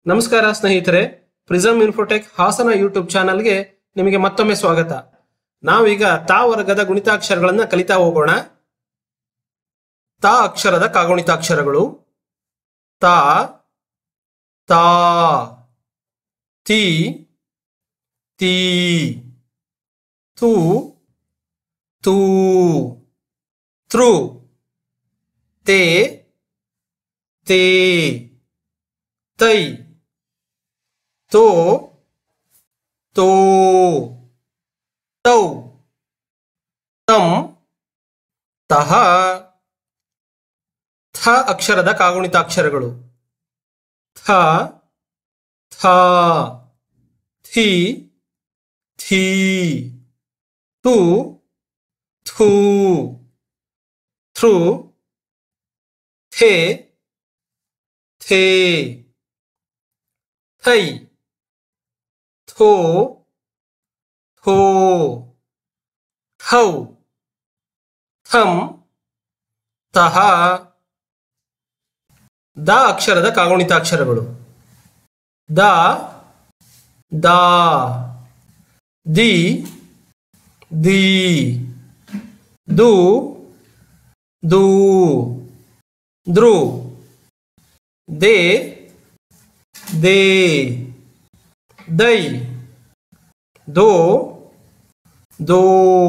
ನಮಸ್ಕಾರ ಸ್ನೇಹಿತರೆ, prism Infotech Hassan YouTube ಚಾನಲ್ಗೆ ನಿಮಗೆ ಮತ್ತೊಮ್ಮೆ ಸ್ವಾಗತ. ನಾವೀಗ ತಾ ವರ್ಗದ ಗುಣಿತಾಕ್ಷರಗಳನ್ನ ಕಲಿತಾ ಹೋಗೋಣ. ತಾ ಅಕ್ಷರದ ಕಾಗುಣಿತಾಕ್ಷರಗಳು: ತಾ, ತಾ, ತಿ, ತೀ, ತು, ತೂ, ತೃ, ತೇ, ತೇ, ತೈ, ತೋ, ತೋ, ತೌ, ತಂ, ತಹ. ಥ ಅಕ್ಷರದ ಕಾಗುಣಿತಾಕ್ಷರಗಳು: ಥ, ಥ, ಥಿ, ಥೀ, ಥು, ಥೂ, ಥೃ, ಥೇ, ಥೇ, ಥೈ, ಥೋ, ಥೋ, ಥೌ, ಥಂ, ತಹ. ದ ಅಕ್ಷರದ ಕಾಗುಣಿತಾಕ್ಷರಗಳು: ದ, ದಾ, ದಿ, ದಿ, ದು, ದೂ, ದೃ, ದೇ, ದೇ, ದೈ, ದೋ, ದೋ,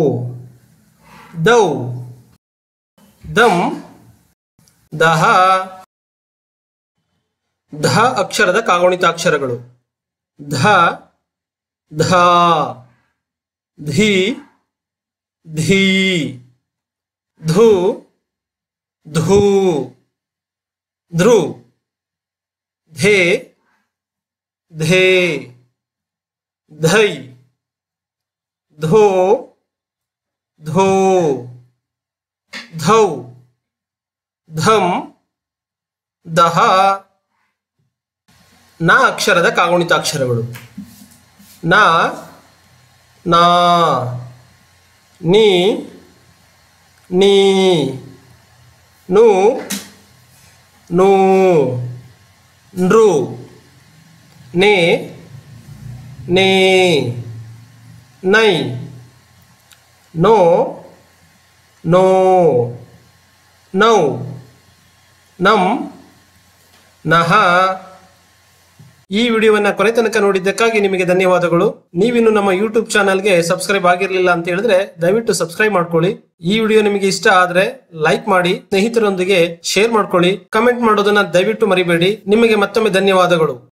ದೌ, ದಂ, ದಹ. ಧ ಅಕ್ಷರದ ಕಾಗುಣಿತಾಕ್ಷರಗಳು: ಧ, ಧ, ಧಿ, ಧೀ, ಧು, ಧೂ, ಧೃ, ಧೇ, ಧೇ, ಧೈ, ಧೋ, ಧೋ, ಧೌ, ಧಂ, ದಹ. ನ ಅಕ್ಷರದ ಕಾಗುಣಿತಾಕ್ಷರಗಳು: ನ, ನಾ, ನೀ, ನೀ, ನು, ನೂ, ನೃ, ನೇ, ನೇ, ನೈ, ನೋ, ನೋ, ನೌ, ನಂ, ನಹ. ಈ ವಿಡಿಯೋವನ್ನ ಕೊನೆ ತನಕ ನೋಡಿದ್ದಕ್ಕಾಗಿ ನಿಮಗೆ ಧನ್ಯವಾದಗಳು. ನೀವಿನ್ನು ನಮ್ಮ ಯೂಟ್ಯೂಬ್ ಚಾನಲ್ಗೆ ಸಬ್ಸ್ಕ್ರೈಬ್ ಆಗಿರಲಿಲ್ಲ ಅಂತ ಹೇಳಿದ್ರೆ ದಯವಿಟ್ಟು ಸಬ್ಸ್ಕ್ರೈಬ್ ಮಾಡ್ಕೊಳ್ಳಿ. ಈ ವಿಡಿಯೋ ನಿಮಗೆ ಇಷ್ಟ ಆದ್ರೆ ಲೈಕ್ ಮಾಡಿ, ಸ್ನೇಹಿತರೊಂದಿಗೆ ಶೇರ್ ಮಾಡ್ಕೊಳ್ಳಿ, ಕಮೆಂಟ್ ಮಾಡೋದನ್ನ ದಯವಿಟ್ಟು ಮರಿಬೇಡಿ. ನಿಮಗೆ ಮತ್ತೊಮ್ಮೆ ಧನ್ಯವಾದಗಳು.